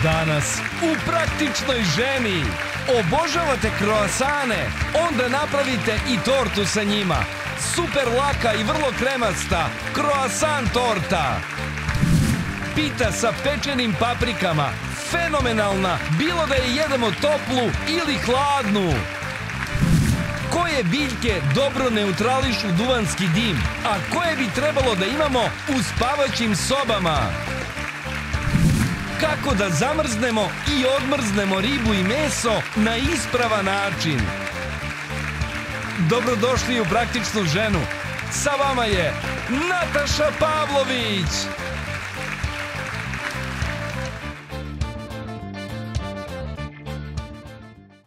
Danas u Praktičnoj ženi. Obožavate kroasane? Onda napravite i tortu sa njima. Super laka i vrlo kremasta kroasan torta. Pita sa pečenim paprikama. Fenomenalna, bilo da je jedemo toplu ili hladnu. Koje biljke dobro neutrališu duvanski dim, a koje bi trebalo da imamo u spavaćim sobama? Kako da zamrznemo i odmrznemo ribu i meso na ispravan način? Dobrodošli u Praktičnu ženu. Sa vama je Nataša Pavlović.